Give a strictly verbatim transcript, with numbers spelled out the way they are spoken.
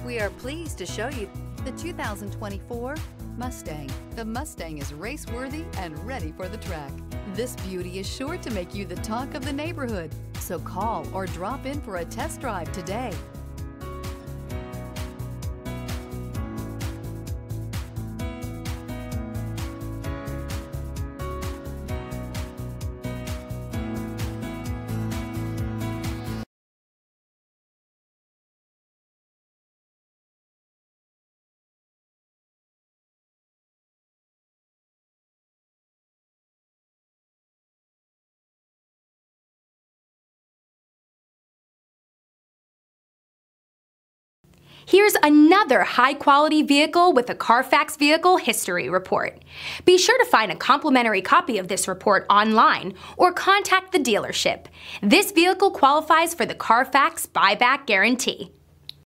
We are pleased to show you the two thousand twenty-four Mustang. The Mustang is race-worthy and ready for the track. This beauty is sure to make you the talk of the neighborhood. So call or drop in for a test drive today. Here's another high-quality vehicle with a Carfax Vehicle History Report. Be sure to find a complimentary copy of this report online or contact the dealership. This vehicle qualifies for the Carfax Buyback Guarantee.